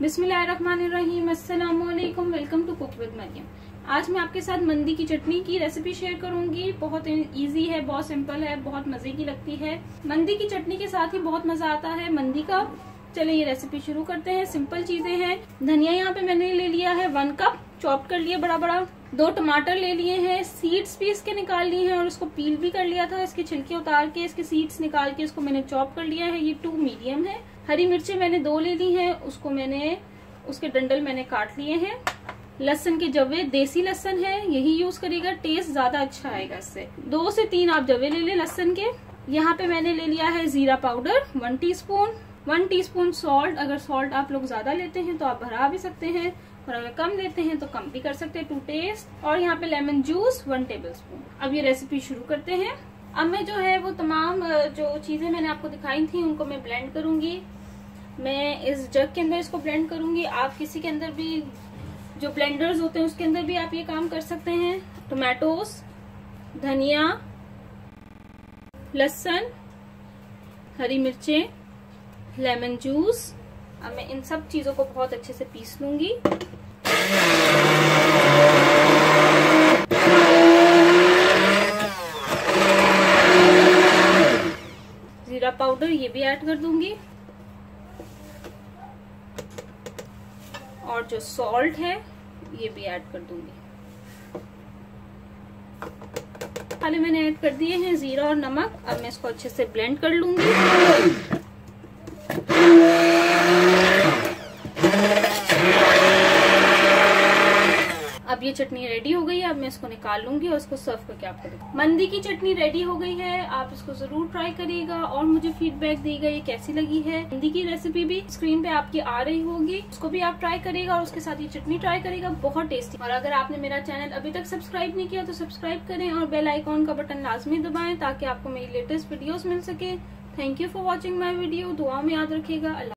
बिस्मिल्लाहिर्रहमानिर्रहीम, अस्सलाम वालेकुम, welcome to cook with Maryam. आज मैं आपके साथ मंदी की चटनी की रेसिपी शेयर करूंगी। बहुत इजी है, बहुत सिंपल है, बहुत मजे की लगती है। मंदी की चटनी के साथ ही बहुत मजा आता है मंदी का। चलिए ये रेसिपी शुरू करते हैं। सिंपल चीजें हैं। धनिया यहाँ पे मैंने ले लिया है 1 कप, चॉप कर लिया बड़ा बड़ा। 2 टमाटर ले लिए हैं, सीड्स भी इसके निकाल लिए हैं और इसको पील भी कर लिया था। इसके छिलके उतार के इसके सीड्स निकाल के इसको मैंने चॉप कर लिया है। ये 2 मीडियम है। हरी मिर्चें मैंने 2 ले ली हैं, उसको मैंने उसके डंडल मैंने काट लिए हैं। लहसुन के जवे, देसी लहसुन है, यही यूज करेगा, टेस्ट ज्यादा अच्छा आएगा इससे। 2 से 3 आप जवे ले लें लहसुन के। यहाँ पे मैंने ले लिया है जीरा पाउडर 1 टीस्पून, 1 टीस्पून सॉल्ट। अगर सॉल्ट आप लोग ज्यादा लेते हैं तो आप बढ़ा भी सकते हैं और अगर कम लेते हैं तो कम भी कर सकते हैं टू टेस्ट। और यहाँ पे लेमन जूस 1 टेबलस्पून। अब ये रेसिपी शुरू करते हैं। अब मैं जो है वो तमाम जो चीजें मैंने आपको दिखाई थी उनको मैं ब्लेंड करूंगी। मैं इस जग के अंदर इसको ब्लेंड करूंगी। आप किसी के अंदर भी, जो ब्लेंडर्स होते हैं उसके अंदर भी आप ये काम कर सकते हैं। टोमेटोस, धनिया, लहसुन, हरी मिर्चें, लेमन जूस। अब मैं इन सब चीजों को बहुत अच्छे से पीस लूंगी। जीरा पाउडर ये भी ऐड कर दूंगी और जो सॉल्ट है ये भी ऐड कर दूंगी। पहले मैंने ऐड कर दिए हैं जीरा और नमक। अब मैं इसको अच्छे से ब्लेंड कर लूंगी। अब ये चटनी रेडी हो गई है। अब मैं इसको निकाल लूंगी और इसको सर्व करके आपको दिखाऊंगी। मंदी की चटनी रेडी हो गई है। आप इसको जरूर ट्राई करिएगा और मुझे फीडबैक दीजिएगा ये कैसी लगी है। मंदी की रेसिपी भी स्क्रीन पे आपकी आ रही होगी, उसको भी आप ट्राई करिएगा और उसके साथ ये चटनी ट्राई करिएगा, बहुत टेस्टी। और अगर आपने मेरा चैनल अभी तक सब्सक्राइब नहीं किया तो सब्सक्राइब करें और बेल आइकॉन का बटन लाजमी दबाएं ताकि आपको मेरी लेटेस्ट वीडियोस मिल सके। Thank you for watching my video. दुआ में याद रखिएगा।